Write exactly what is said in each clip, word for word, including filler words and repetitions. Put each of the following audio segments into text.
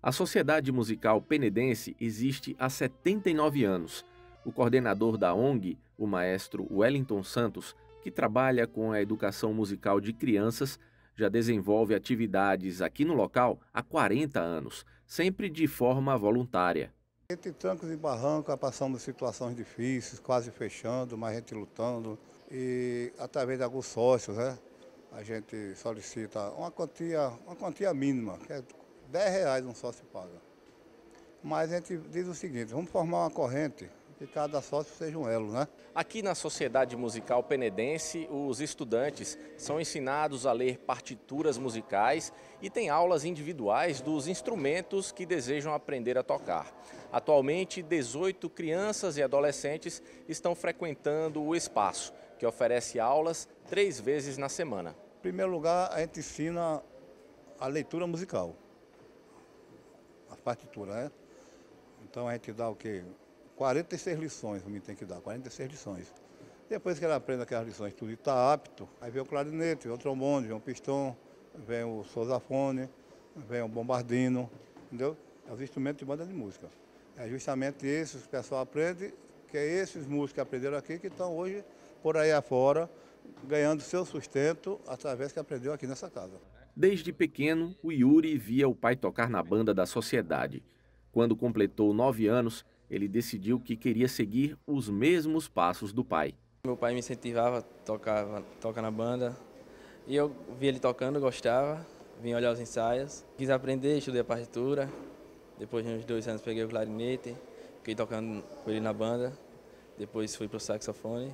A Sociedade Musical Penedense existe há setenta e nove anos. O coordenador da O N G, o maestro Wellington Santos, que trabalha com a educação musical de crianças, já desenvolve atividades aqui no local há quarenta anos, sempre de forma voluntária. Entre trancos e barrancos, passando situações difíceis, quase fechando, mas a gente lutando. E através de alguns sócios, né, a gente solicita uma quantia, uma quantia mínima, que é dez reais um sócio paga. Mas a gente diz o seguinte, vamos formar uma corrente, que cada sócio seja um elo, né? Aqui na Sociedade Musical Penedense, os estudantes são ensinados a ler partituras musicais e têm aulas individuais dos instrumentos que desejam aprender a tocar. Atualmente, dezoito crianças e adolescentes estão frequentando o espaço, que oferece aulas três vezes na semana. Em primeiro lugar, a gente ensina a leitura musical, a partitura, né? Então a gente dá o quê? quarenta e seis lições, o menino tem que dar, quarenta e seis lições. Depois que ele aprende aquelas lições, tudo está apto, aí vem o clarinete, vem o trombone, vem o pistão, vem o sousafone, vem o bombardino, entendeu? É os instrumentos de banda de música. É justamente esses que o pessoal aprende, que é esses músicos que aprenderam aqui, que estão hoje por aí afora, ganhando seu sustento através que aprendeu aqui nessa casa. Desde pequeno, o Yuri via o pai tocar na banda da sociedade. Quando completou nove anos, ele decidiu que queria seguir os mesmos passos do pai. Meu pai me incentivava a tocar, tocar na banda e eu via ele tocando, gostava, vinha olhar os ensaios. Quis aprender, estudei a partitura, depois de uns dois anos peguei o clarinete, fiquei tocando com ele na banda, depois fui para o saxofone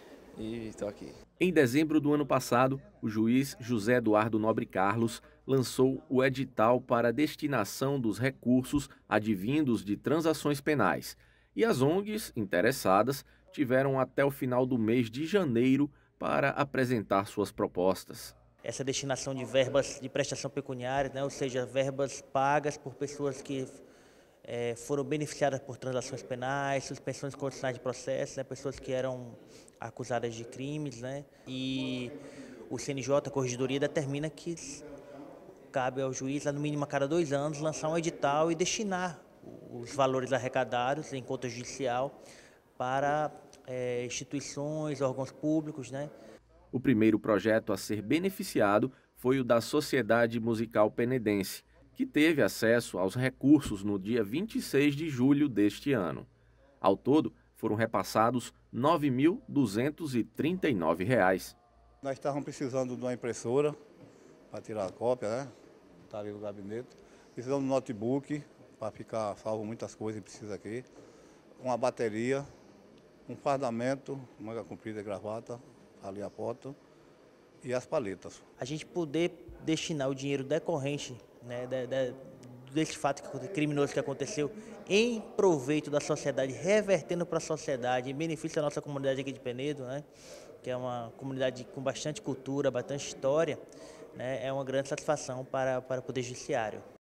e estou aqui. Em dezembro do ano passado, o juiz José Eduardo Nobre Carlos lançou o edital para a destinação dos recursos advindos de transações penais. E as O N Gs interessadas tiveram até o final do mês de janeiro para apresentar suas propostas. Essa destinação de verbas de prestação pecuniária, né, ou seja, verbas pagas por pessoas que É, foram beneficiadas por transações penais, suspensões condicionais de processo, né, pessoas que eram acusadas de crimes, né, e o C N J, a Corregedoria, determina que cabe ao juiz, no mínimo a cada dois anos, lançar um edital e destinar os valores arrecadados em conta judicial para é, instituições, órgãos públicos, né. O primeiro projeto a ser beneficiado foi o da Sociedade Musical Penedense, que teve acesso aos recursos no dia vinte e seis de julho deste ano. Ao todo, foram repassados nove mil duzentos e trinta e nove reais. Nós estávamos precisando de uma impressora para tirar a cópia, né? Está ali no gabinete. Precisamos de um notebook para ficar salvo muitas coisas que precisa aqui. Uma bateria, um fardamento, manga comprida e gravata, ali a foto, e as paletas. A gente poder destinar o dinheiro decorrente, né, de, de, desse fato criminoso que aconteceu em proveito da sociedade, revertendo para a sociedade, em benefício da nossa comunidade aqui de Penedo, né, que é uma comunidade com bastante cultura, bastante história, né, é uma grande satisfação para, para o Poder Judiciário.